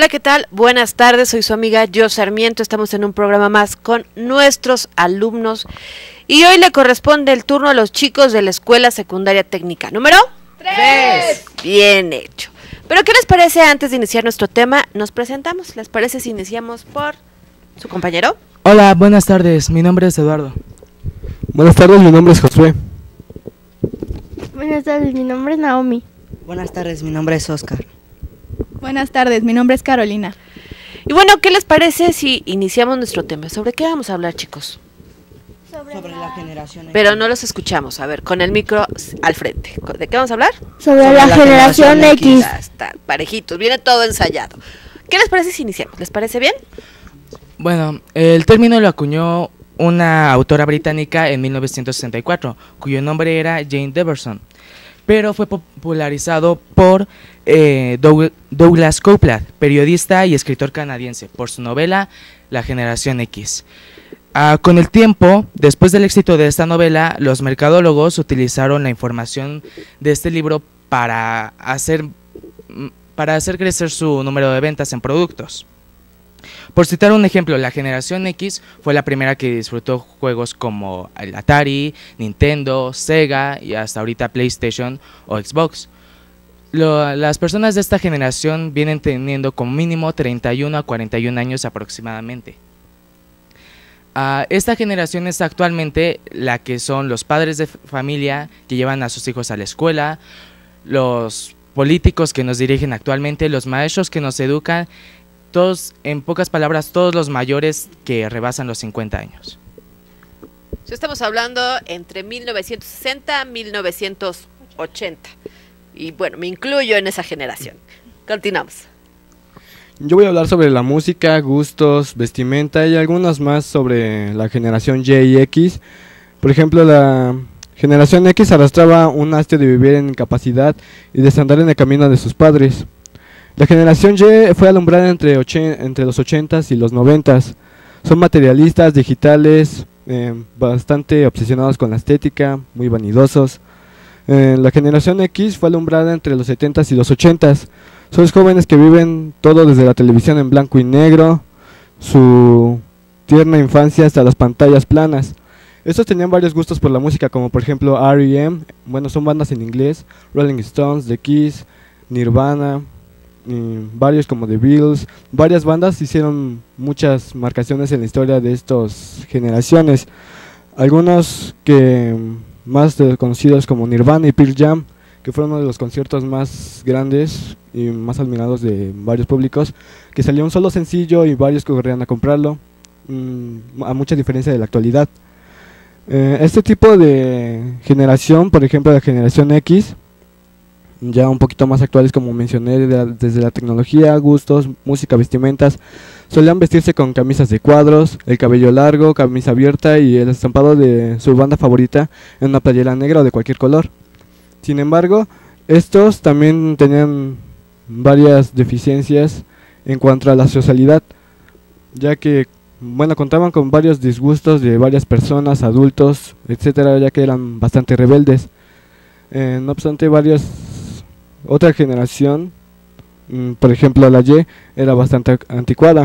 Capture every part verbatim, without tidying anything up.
Hola, ¿qué tal? Buenas tardes, soy su amiga Yo Sarmiento, estamos en un programa más con nuestros alumnos y hoy le corresponde el turno a los chicos de la Escuela Secundaria Técnica. ¿Número? Tres. Bien hecho. Pero ¿qué les parece antes de iniciar nuestro tema? Nos presentamos, ¿les parece si iniciamos por su compañero? Hola, buenas tardes, mi nombre es Eduardo. Buenas tardes, mi nombre es Josué. Buenas tardes, mi nombre es Naomi. Buenas tardes, mi nombre es Oscar. Buenas tardes, mi nombre es Carolina. Y bueno, ¿qué les parece si iniciamos nuestro tema? ¿Sobre qué vamos a hablar, chicos? Sobre, Sobre la... la generación X. Pero no los escuchamos, a ver, con el micro al frente. ¿De qué vamos a hablar? Sobre, Sobre la, la generación, generación X. X. Ya está, parejitos, viene todo ensayado. ¿Qué les parece si iniciamos? ¿Les parece bien? Bueno, el término lo acuñó una autora británica en mil novecientos sesenta y cuatro, cuyo nombre era Jane Deverson, pero fue popularizado por eh, Doug Douglas Coupland, periodista y escritor canadiense, por su novela La Generación X. Ah, con el tiempo, después del éxito de esta novela, los mercadólogos utilizaron la información de este libro para hacer, para hacer crecer su número de ventas en productos. Por citar un ejemplo, la generación X fue la primera que disfrutó juegos como el Atari, Nintendo, Sega y hasta ahorita PlayStation o Xbox. Lo, las personas de esta generación vienen teniendo como mínimo treinta y uno a cuarenta y un años aproximadamente. Uh, esta generación es actualmente la que son los padres de familia que llevan a sus hijos a la escuela, los políticos que nos dirigen actualmente, los maestros que nos educan, todos, en pocas palabras, todos los mayores que rebasan los cincuenta años. So, estamos hablando entre mil novecientos sesenta y mil novecientos ochenta. Y bueno, me incluyo en esa generación. Continuamos. Yo voy a hablar sobre la música, gustos, vestimenta y algunos más sobre la generación Y y X. Por ejemplo, la generación X arrastraba un hastío de vivir en incapacidad y desandar en el camino de sus padres. La generación Y fue alumbrada entre, entre los ochentas y los noventas. Son materialistas, digitales, eh, bastante obsesionados con la estética, muy vanidosos. Eh, la generación X fue alumbrada entre los setentas y los ochentas. Son los jóvenes que viven todo desde la televisión en blanco y negro, su tierna infancia hasta las pantallas planas. Estos tenían varios gustos por la música, como por ejemplo R E M, bueno, son bandas en inglés, Rolling Stones, The Kiss, Nirvana, y varios como The Beatles. Varias bandas hicieron muchas marcaciones en la historia de estas generaciones. Algunos que más conocidos como Nirvana y Pearl Jam, que fueron uno de los conciertos más grandes y más admirados de varios públicos, que salió un solo sencillo y varios corrían a comprarlo, mmm, a mucha diferencia de la actualidad. Eh, este tipo de generación, por ejemplo la generación X, ya un poquito más actuales, como mencioné, de la, desde la tecnología, gustos, música, vestimentas, solían vestirse con camisas de cuadros, el cabello largo, camisa abierta y el estampado de su banda favorita en una playera negra o de cualquier color. Sin embargo, estos también tenían varias deficiencias en cuanto a la socialidad, ya que, bueno, contaban con varios disgustos de varias personas, adultos, etcétera, ya que eran bastante rebeldes. Eh, no obstante, varios, otra generación, mmm, por ejemplo la Y, era bastante anticuada.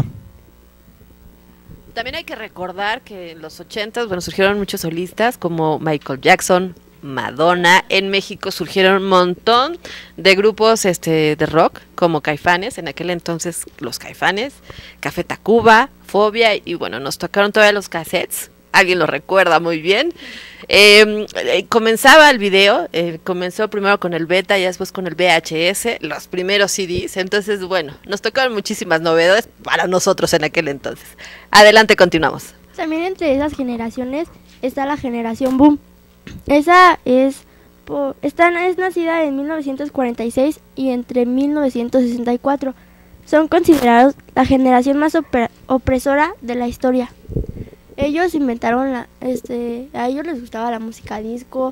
También hay que recordar que en los ochentas, bueno, surgieron muchos solistas como Michael Jackson, Madonna. En México surgieron un montón de grupos este de rock como Caifanes, en aquel entonces los Caifanes, Café Tacuba, Fobia, y bueno, nos tocaron todavía los cassettes, alguien lo recuerda muy bien. Eh, eh, comenzaba el video, eh, comenzó primero con el beta y después con el V H S, los primeros C Ds, entonces bueno, nos tocaron muchísimas novedades para nosotros en aquel entonces. Adelante, continuamos. También entre esas generaciones está la generación Boom. Esa es, esta es nacida en mil novecientos cuarenta y seis y entre mil novecientos sesenta y cuatro. Son considerados la generación más opresora de la historia. Ellos inventaron, la, este, a ellos les gustaba la música disco,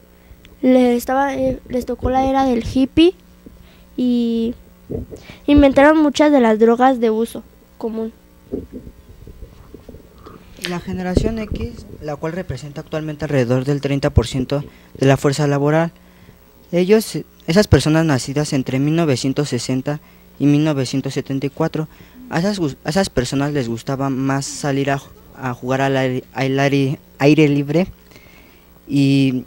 les, estaba, eh, les tocó la era del hippie y inventaron muchas de las drogas de uso común. La generación X, la cual representa actualmente alrededor del treinta por ciento de la fuerza laboral, ellos, esas personas nacidas entre mil novecientos sesenta y mil novecientos setenta y cuatro. A esas, a esas personas les gustaba más salir a, a jugar al aire, al aire, aire libre y,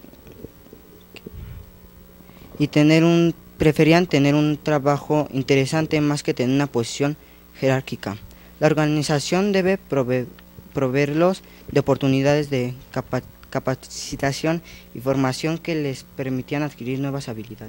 y tener un, preferían tener un trabajo interesante más que tener una posición jerárquica. La organización debe proveer, proveerlos de oportunidades de capa, capacitación y formación que les permitían adquirir nuevas habilidades.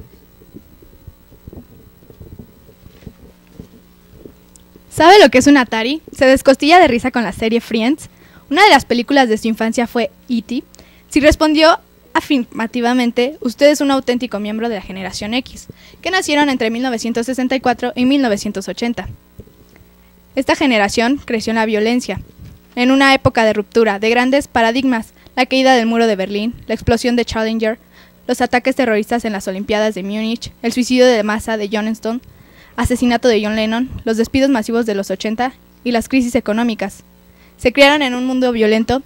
¿Sabe lo que es un Atari? Se descostilla de risa con la serie Friends. Una de las películas de su infancia fue E T Si respondió afirmativamente, usted es un auténtico miembro de la generación X, que nacieron entre mil novecientos sesenta y cuatro y mil novecientos ochenta. Esta generación creció en la violencia, en una época de ruptura, de grandes paradigmas, la caída del muro de Berlín, la explosión de Challenger, los ataques terroristas en las Olimpiadas de Múnich, el suicidio de masa de Jonestown, asesinato de John Lennon, los despidos masivos de los ochenta y las crisis económicas. Se criaron en un mundo violento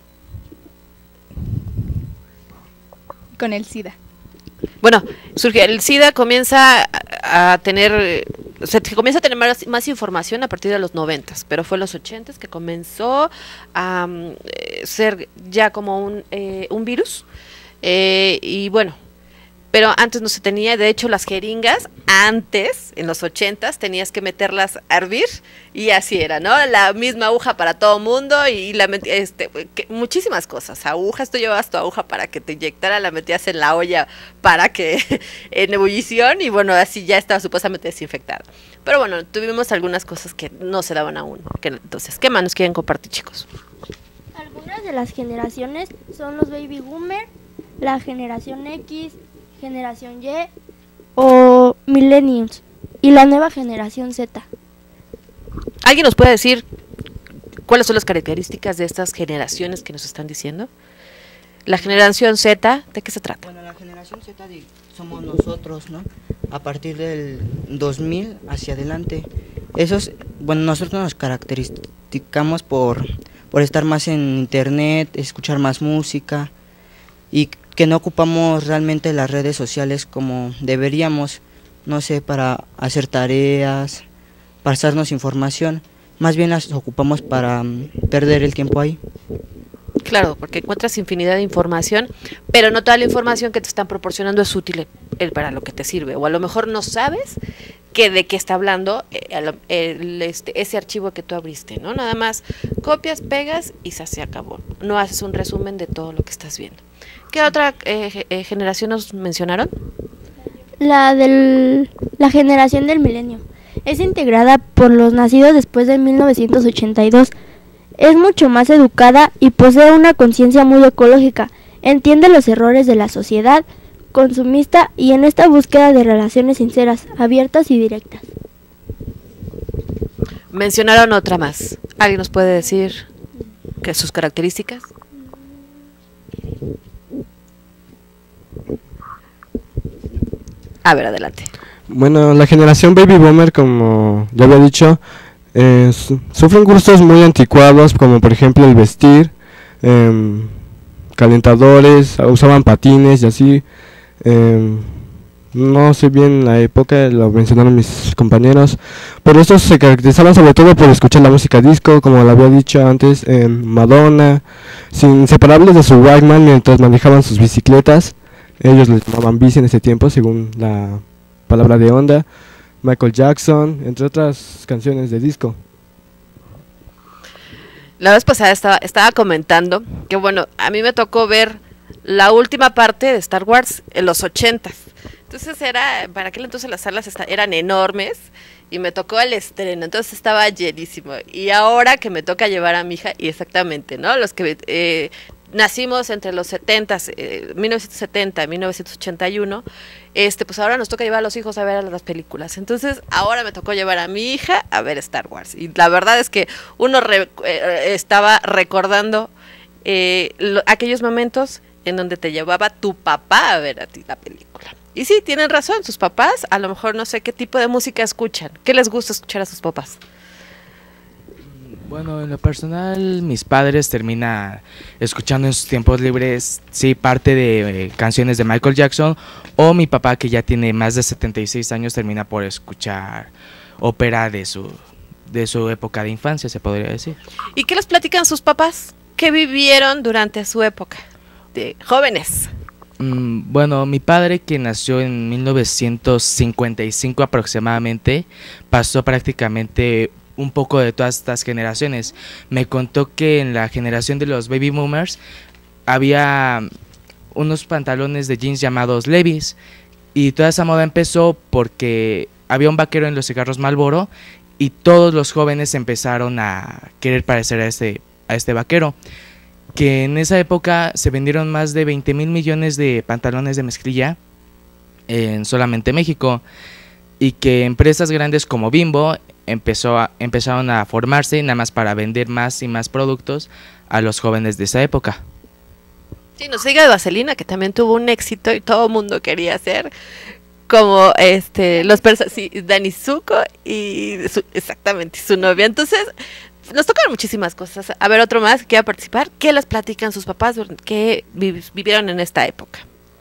con el SIDA. Bueno, surge el SIDA comienza a, a tener, se comienza a tener más, más información a partir de los noventas, pero fue en los ochentas que comenzó a um, ser ya como un, eh, un virus, eh, y bueno, pero antes no se tenía. De hecho, las jeringas, antes, en los ochentas, tenías que meterlas a hervir, y así era, ¿no? La misma aguja para todo mundo, y la este, que, muchísimas cosas. Agujas, tú llevabas tu aguja para que te inyectara, la metías en la olla para que, en ebullición, y bueno, así ya estaba supuestamente desinfectada. Pero bueno, tuvimos algunas cosas que no se daban aún. Que, entonces, ¿qué más nos quieren compartir, chicos? Algunas de las generaciones son los baby boomer, la generación X, generación Y o millennials y la nueva generación Z. ¿Alguien nos puede decir cuáles son las características de estas generaciones que nos están diciendo? La generación Z, ¿de qué se trata? Bueno, la generación Z somos nosotros, ¿no? A partir del dos mil hacia adelante. Esos, bueno, nosotros nos caracterizamos por, por estar más en internet, escuchar más música, y que no ocupamos realmente las redes sociales como deberíamos, no sé, para hacer tareas, pasarnos información. Más bien las ocupamos para um, perder el tiempo ahí. Claro, porque encuentras infinidad de información, pero no toda la información que te están proporcionando es útil el, para lo que te sirve, o a lo mejor no sabes que de qué está hablando el, el, este, ese archivo que tú abriste, ¿no? Nada más copias, pegas y se, se acabó. No haces un resumen de todo lo que estás viendo. ¿Qué otra eh, eh, generación nos mencionaron? La de la generación del milenio. Es integrada por los nacidos después de mil novecientos ochenta y dos. Es mucho más educada y posee una conciencia muy ecológica. Entiende los errores de la sociedad consumista y en esta búsqueda de relaciones sinceras, abiertas y directas. Mencionaron otra más. ¿Alguien nos puede decir qué sus características? A ver, adelante. Bueno, la generación baby boomer, como ya había dicho, eh, su sufren gustos muy anticuados, como por ejemplo el vestir, eh, calentadores, usaban patines y así. Eh, no sé bien la época, lo mencionaron mis compañeros, pero estos se caracterizaban sobre todo por escuchar la música disco, como lo había dicho antes, eh, Madonna, sin inseparables de su Walkman mientras manejaban sus bicicletas. Ellos les llamaban bici en ese tiempo, según la palabra de onda. Michael Jackson, entre otras canciones de disco. La vez pasada estaba, estaba comentando que bueno, a mí me tocó ver la última parte de Star Wars en los ochentas. Entonces era, para aquel entonces las salas esta, eran enormes y me tocó el estreno, entonces estaba llenísimo. Y ahora que me toca llevar a mi hija, y exactamente, ¿no? Los que eh, nacimos entre los setentas, eh, mil novecientos setenta y mil novecientos ochenta y uno, este, pues ahora nos toca llevar a los hijos a ver las películas. Entonces ahora me tocó llevar a mi hija a ver Star Wars. Y la verdad es que uno re, eh, estaba recordando eh, lo, aquellos momentos en donde te llevaba tu papá a ver a ti la película. Y sí, tienen razón, sus papás, a lo mejor no sé qué tipo de música escuchan. ¿Qué les gusta escuchar a sus papás? Bueno, en lo personal, mis padres terminan escuchando en sus tiempos libres, sí, parte de eh, canciones de Michael Jackson, o mi papá, que ya tiene más de setenta y seis años, termina por escuchar ópera de su, de su época de infancia, se podría decir. ¿Y qué les platican sus papás? ¿Qué vivieron durante su época de jóvenes? Mm, bueno, mi padre, que nació en mil novecientos cincuenta y cinco aproximadamente, pasó prácticamente un poco de todas estas generaciones. Me contó que en la generación de los baby boomers había unos pantalones de jeans llamados Levi's, y toda esa moda empezó porque había un vaquero en los cigarros Marlboro y todos los jóvenes empezaron a querer parecer a este, a este vaquero, que en esa época se vendieron más de veinte mil millones de pantalones de mezclilla en solamente México, y que empresas grandes como Bimbo empezó a, empezaron a formarse nada más para vender más y más productos a los jóvenes de esa época. Sí, no se diga de Vaselina, que también tuvo un éxito y todo el mundo quería ser como este los perso- sí, Dani Zuko y su, exactamente su novia. Entonces nos tocan muchísimas cosas. A ver, otro más que quiera participar. ¿Qué les platican sus papás que vi- vivieron en esta época?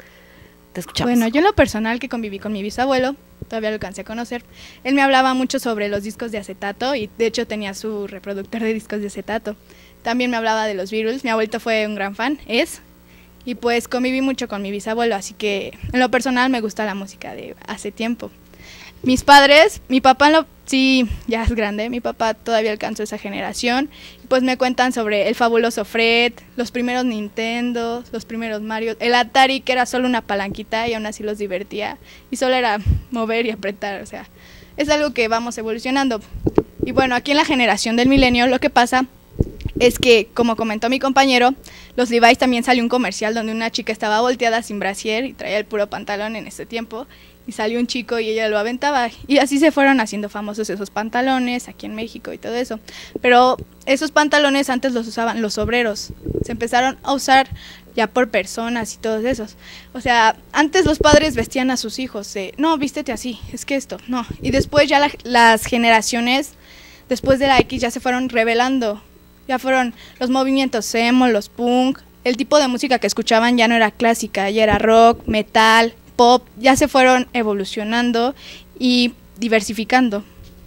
Te escuchamos. Bueno, yo en lo personal, que conviví con mi bisabuelo, todavía lo alcancé a conocer, él me hablaba mucho sobre los discos de acetato, y de hecho tenía su reproductor de discos de acetato. También me hablaba de los Beatles, mi abuelito fue un gran fan, es, y pues conviví mucho con mi bisabuelo, así que en lo personal me gusta la música de hace tiempo. Mis padres, mi papá en lo, sí, ya es grande, mi papá todavía alcanzó esa generación, y pues me cuentan sobre el fabuloso Fred, los primeros Nintendo, los primeros Mario, el Atari, que era solo una palanquita y aún así los divertía, y solo era mover y apretar, o sea, es algo que vamos evolucionando. Y bueno, aquí en la generación del milenio lo que pasa es que, como comentó mi compañero, los Levi's también salió un comercial donde una chica estaba volteada sin brasier y traía el puro pantalón en ese tiempo, y salió un chico y ella lo aventaba, y así se fueron haciendo famosos esos pantalones aquí en México y todo eso. Pero esos pantalones antes los usaban los obreros, se empezaron a usar ya por personas y todos esos. O sea, antes los padres vestían a sus hijos, de, no, vístete así, es que esto, no. Y después ya la, las generaciones, después de la X, ya se fueron revelando, ya fueron los movimientos emo, los punk, el tipo de música que escuchaban ya no era clásica, ya era rock, metal, pop, ya se fueron evolucionando y diversificando.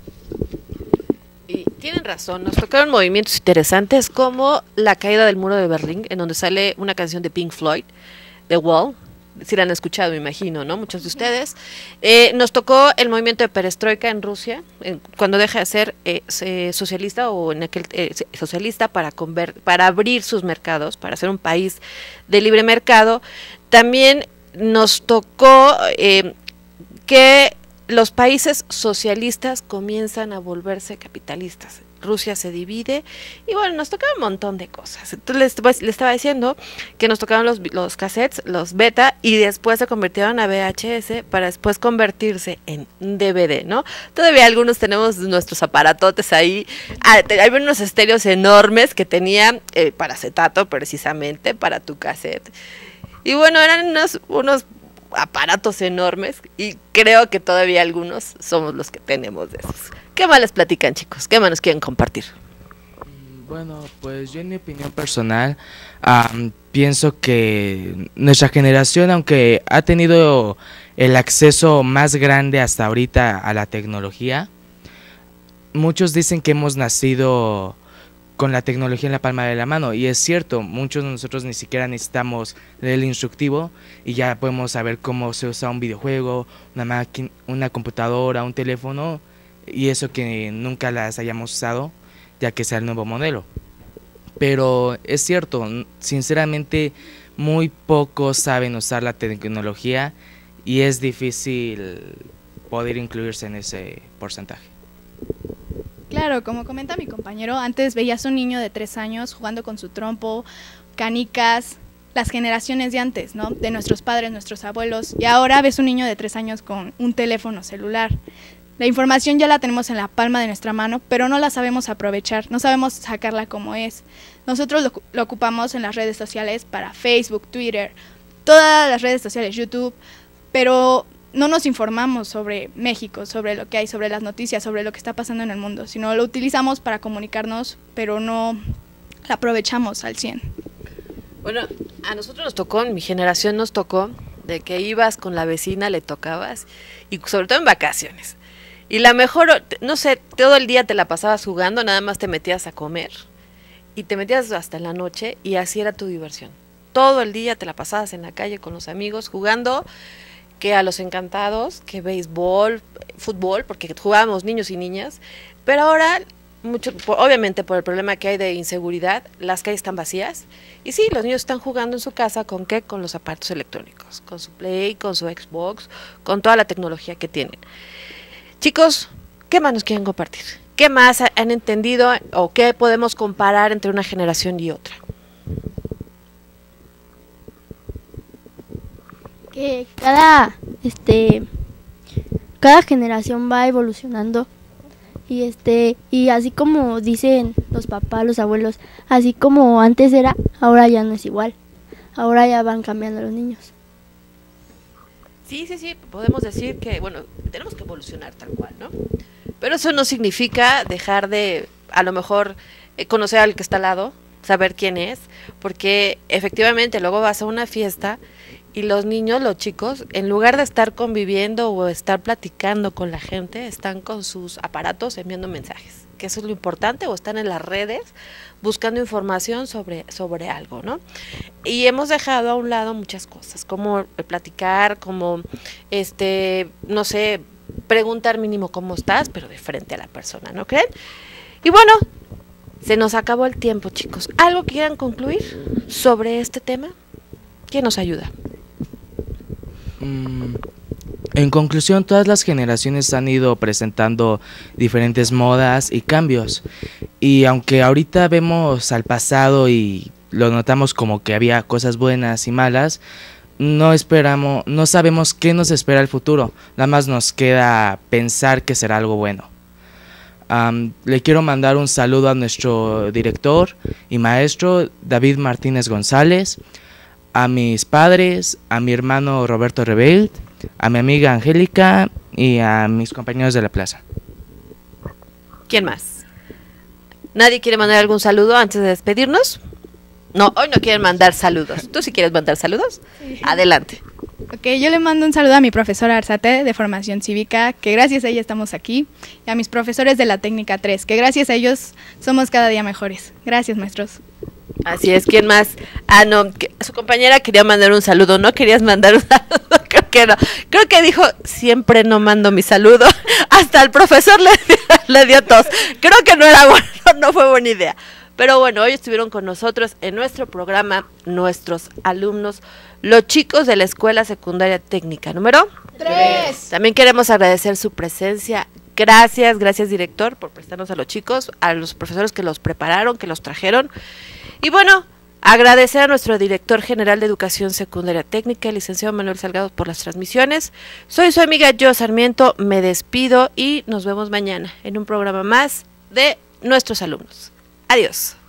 Y tienen razón, nos tocaron movimientos interesantes como la caída del muro de Berlín, en donde sale una canción de Pink Floyd, The Wall, si la han escuchado, me imagino, ¿no? Muchos de ustedes. Eh, nos tocó el movimiento de perestroika en Rusia, en, cuando deja de ser eh, se, socialista o en aquel eh, socialista para, conver, para abrir sus mercados, para ser un país de libre mercado. También nos tocó eh, que los países socialistas comienzan a volverse capitalistas. Rusia se divide y bueno, nos tocaba un montón de cosas. Entonces les, les estaba diciendo que nos tocaron los, los cassettes, los beta, y después se convirtieron a V H S para después convertirse en D V D, ¿no? Todavía algunos tenemos nuestros aparatotes ahí. Ah, te, hay unos estéreos enormes que tenía eh, para acetato, precisamente para tu cassette. Y bueno, eran unos, unos aparatos enormes, y creo que todavía algunos somos los que tenemos de esos. ¿Qué más les platican, chicos? ¿Qué más nos quieren compartir? Bueno, pues yo en mi opinión personal um, pienso que nuestra generación, aunque ha tenido el acceso más grande hasta ahorita a la tecnología, muchos dicen que hemos nacido con la tecnología en la palma de la mano, y es cierto, muchos de nosotros ni siquiera necesitamos leer el instructivo y ya podemos saber cómo se usa un videojuego, una máquina, una computadora, un teléfono, y eso que nunca las hayamos usado, ya que sea el nuevo modelo. Pero es cierto, sinceramente muy pocos saben usar la tecnología y es difícil poder incluirse en ese porcentaje. Claro, como comenta mi compañero, antes veías a un niño de tres años jugando con su trompo, canicas, las generaciones de antes, ¿no? De nuestros padres, nuestros abuelos, y ahora ves un niño de tres años con un teléfono celular. La información ya la tenemos en la palma de nuestra mano, pero no la sabemos aprovechar, no sabemos sacarla como es. Nosotros lo, lo ocupamos en las redes sociales para Facebook, Twitter, todas las redes sociales, YouTube, pero no nos informamos sobre México, sobre lo que hay, sobre las noticias, sobre lo que está pasando en el mundo, sino lo utilizamos para comunicarnos, pero no la aprovechamos al cien. Bueno, a nosotros nos tocó, en mi generación nos tocó, de que ibas con la vecina, le tocabas, y sobre todo en vacaciones. Y la mejor, no sé, todo el día te la pasabas jugando, nada más te metías a comer y te metías hasta en la noche y así era tu diversión. Todo el día te la pasabas en la calle con los amigos jugando, que a los encantados, que béisbol, fútbol, porque jugábamos niños y niñas, pero ahora, mucho, obviamente por el problema que hay de inseguridad, las calles están vacías, y sí, los niños están jugando en su casa, ¿con qué? Con los aparatos electrónicos, con su Play, con su Xbox, con toda la tecnología que tienen. Chicos, ¿qué más nos quieren compartir? ¿Qué más han entendido o qué podemos comparar entre una generación y otra? Que cada este cada generación va evolucionando y este y así como dicen los papás, los abuelos, así como antes era, ahora ya no es igual. Ahora ya van cambiando los niños. Sí, sí, sí, podemos decir que, bueno, tenemos que evolucionar tal cual, ¿no? Pero eso no significa dejar de, a lo mejor, eh, conocer al que está al lado, saber quién es, porque efectivamente luego vas a una fiesta y los niños, los chicos, en lugar de estar conviviendo o estar platicando con la gente, están con sus aparatos enviando mensajes, que eso es lo importante, o están en las redes buscando información sobre, sobre algo, ¿no? Y hemos dejado a un lado muchas cosas, como platicar, como, este, no sé, preguntar mínimo cómo estás, pero de frente a la persona, ¿no creen? Y bueno, se nos acabó el tiempo, chicos. ¿Algo que quieran concluir sobre este tema? ¿Quién nos ayuda? Mm, en conclusión, todas las generaciones han ido presentando diferentes modas y cambios. Y aunque ahorita vemos al pasado y lo notamos como que había cosas buenas y malas, no esperamos, no sabemos qué nos espera el futuro. Nada más nos queda pensar que será algo bueno. Um, le quiero mandar un saludo a nuestro director y maestro David Martínez González, a mis padres, a mi hermano Roberto Rebelt, a mi amiga Angélica y a mis compañeros de la plaza. ¿Quién más? ¿Nadie quiere mandar algún saludo antes de despedirnos? No, hoy no quieren mandar saludos. ¿Tú sí quieres mandar saludos? Sí. Adelante. Ok, yo le mando un saludo a mi profesora Arzate de Formación Cívica, que gracias a ella estamos aquí, y a mis profesores de la Técnica tres, que gracias a ellos somos cada día mejores. Gracias, maestros. Así es, ¿quién más? Ah, no, que, su compañera quería mandar un saludo, ¿no? ¿Querías mandar un saludo? Creo que no. Creo que dijo, siempre no mando mi saludo. Hasta el profesor le, le dio tos. Creo que no era bueno, no fue buena idea. Pero bueno, hoy estuvieron con nosotros en nuestro programa nuestros alumnos, los chicos de la Escuela Secundaria Técnica número tres. También queremos agradecer su presencia. Gracias, gracias director por prestarnos a los chicos, a los profesores que los prepararon, que los trajeron. Y bueno, agradecer a nuestro director general de Educación Secundaria Técnica, el licenciado Manuel Salgado, por las transmisiones. Soy su amiga Yo Sarmiento, me despido y nos vemos mañana en un programa más de nuestros alumnos. Adiós.